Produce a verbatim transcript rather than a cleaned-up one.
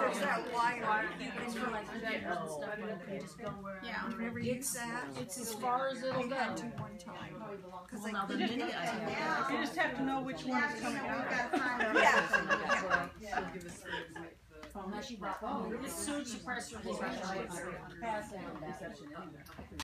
there's that wire. You can For like veterans and stuff, like you just go where. yeah, whenever you use that, It's as far as it'll we go. had to one time. Because Well, I now the couldn't mini get I it. have. You just have to know which one is coming out. Yeah. Unless you brought, oh, the surge suppressor is right. Pass it on that.